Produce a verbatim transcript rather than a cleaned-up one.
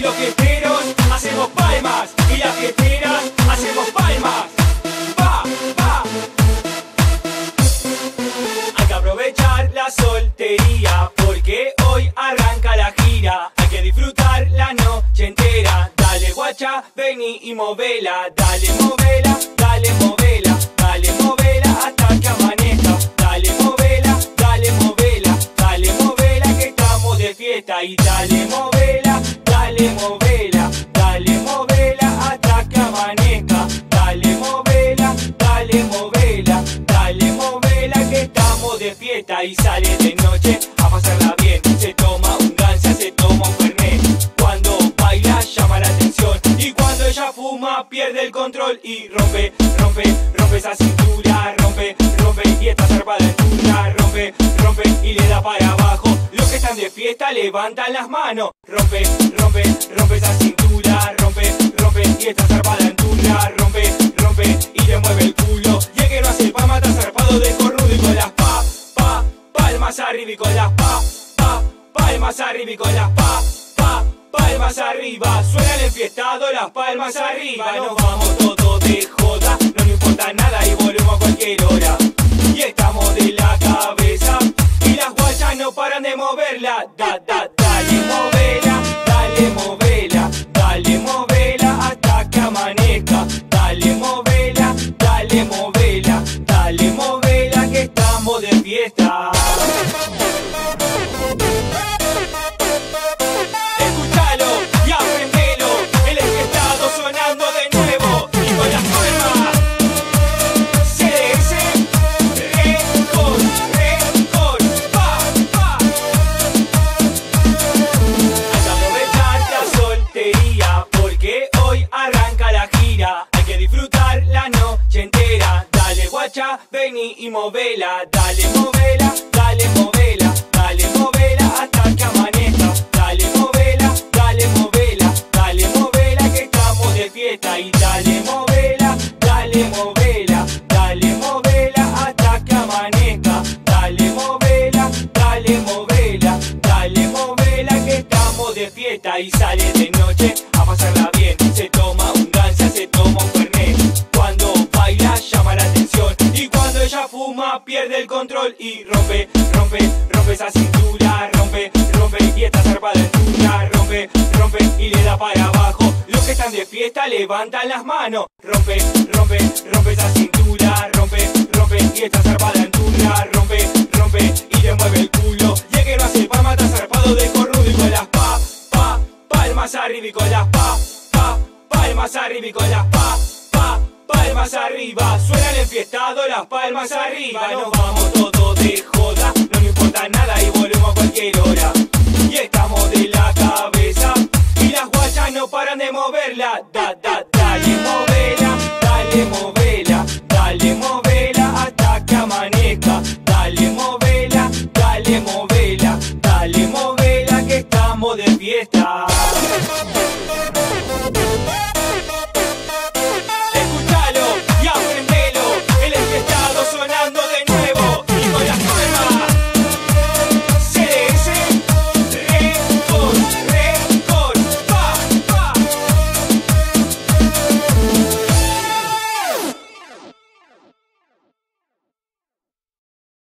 los fiesteros hacemos palmas y las fiesteras hacemos palmas. Va, va. Hay que aprovechar la soltería porque hoy arranca la gira. Hay que disfrutar la noche entera. Dale guacha, vení y movela. Dale movela, dale movela, dale movela hasta que amanezca. Dale movela, dale movela, dale movela que estamos de fiesta. Y dale movela, dale movela, dale movela hasta que amanezca. Dale movela, dale movela, dale movela que estamos de fiesta. Y sale de noche a pasarla bien. Se toma un gansa, se toma un fernet. Cuando baila llama la atención y cuando ella fuma pierde el control. Y rompe, rompe, rompe esa cintura. Rompe, rompe y está zarpada en turra. Rompe, rompe y le da para abajo. Los que están de fiesta levantan las manos. Rompe, rompe, rompe esa cintura. Rompe, rompe y está zarpada en turra. Rompe, rompe y le mueve el culo. Y el que no hace palma está zarpado de cornudo. Y con las pa, pa, palmas arriba. Y con las pa, pa, palmas arriba. Y con las pa, pa, palmas arriba. Suena el enfiestado, las palmas arriba. Nos vamos todos de joda, no nos importa nada y volvemos a cualquier hora. Y estamos de la cabeza y las guachas no paran de moverla. Da, da, dale movela, dale movela, dale movela hasta que amanezca. Dale movela, dale movela, dale movela que estamos de fiesta. Escuchalo y aprendelo, el enfiestado sonando de nuevo y con las palmas. C D S, récord, récord, pa, pa. Hay que aprovechar la soltería porque hoy arranca la gira. Hay que disfrutar la noche entera. Dale guacha, vení y movela. Dale movela, dale movela, dale movela hasta que amanezca. Dale movela, dale movela, dale movela que estamos de fiesta. Y dale movela, dale movela, dale movela hasta que amanezca. Dale movela, dale movela, dale movela que estamos de fiesta. Y sale de noche a pasarla bien. Se toma un gansa, se toma un fernet. Cuando baila llama la atención y cuando ella fuma pierde el control. Y rompe, rompe, rompe esa cintura. Rompe, rompe y está zarpada en turra. Rompe, rompe y le da para abajo. Los que están de fiesta levantan las manos. Rompe, rompe, rompe esa cintura. Rompe, rompe y está zarpada en turra. Rompe, rompe y le mueve el culo. Y el que no hace palma está zarpado de cornudo. Y con las pa, pa, palmas arriba. Y con las pa, pa, palmas arriba. Y con las pa, pa, palmas arriba. Suena el enfiestado, las palmas arriba. Nos vamos todos de joda, no nos importa nada y volvemos a cualquier hora. Y estamos de la cabeza y las guachas no paran de moverla. Da, da, dale movela, dale movela, dale movela hasta que amanezca. Dale movela, dale movela.